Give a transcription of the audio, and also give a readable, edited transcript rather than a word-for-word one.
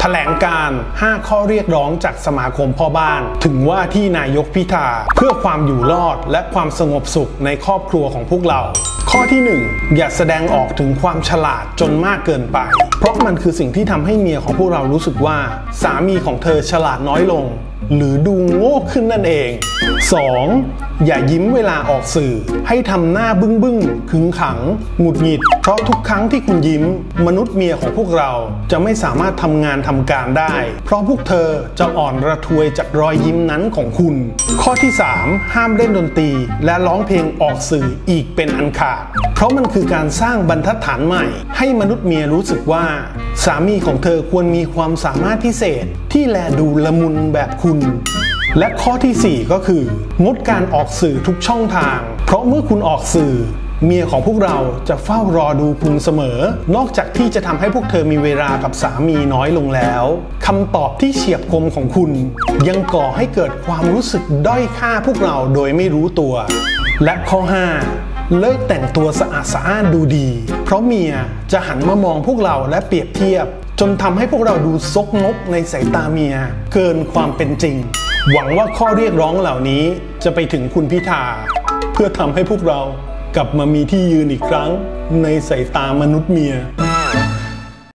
ถลงการณ์5ข้อเรียกร้องจากสมาคมพ่อบ้านถึงว่าที่นายกพิธาเพื่อความอยู่รอดและความสงบสุขในครอบครัวของพวกเราข้อที่1อย่าแสดงออกถึงความฉลาดจนมากเกินไปเพราะมันคือสิ่งที่ทำให้เมียของพวกเรารู้สึกว่าสามีของเธอฉลาดน้อยลงหรือดูโง่ขึ้นนั่นเอง 2. อย่ายิ้มเวลาออกสื่อให้ทำหน้าบึ้งขึงขังหงุดหงิดเพราะทุกครั้งที่คุณยิ้มมนุษย์เมียของพวกเราจะไม่สามารถทำงานทำการได้เพราะพวกเธอจะอ่อนระทวยจากรอยยิ้มนั้นของคุณข้อที่ 3. ห้ามเล่นดนตรีและร้องเพลงออกสื่ออีกเป็นอันขาดเพราะมันคือการสร้างบรรทัดฐานใหม่ให้มนุษย์เมียรู้สึกว่าสามีของเธอควรมีความสามารถพิเศษที่แลดูละมุนแบบคุณและข้อที่ 4 ก็คืองดการออกสื่อทุกช่องทางเพราะเมื่อคุณออกสื่อเมียของพวกเราจะเฝ้ารอดูคุณเสมอนอกจากที่จะทำให้พวกเธอมีเวลากับสามีน้อยลงแล้วคำตอบที่เฉียบคมของคุณยังก่อให้เกิดความรู้สึกด้อยค่าพวกเราโดยไม่รู้ตัวและข้อ 5 เลิกแต่งตัวสะอาดสะอ้านดูดีเพราะเมียจะหันมามองพวกเราและเปรียบเทียบจนทำให้พวกเราดูซกมกในสายตาเมียเกินความเป็นจริงหวังว่าข้อเรียกร้องเหล่านี้จะไปถึงคุณพิธาเพื่อทำให้พวกเรากลับมามีที่ยืนอีกครั้งในสายตามนุษย์เมีย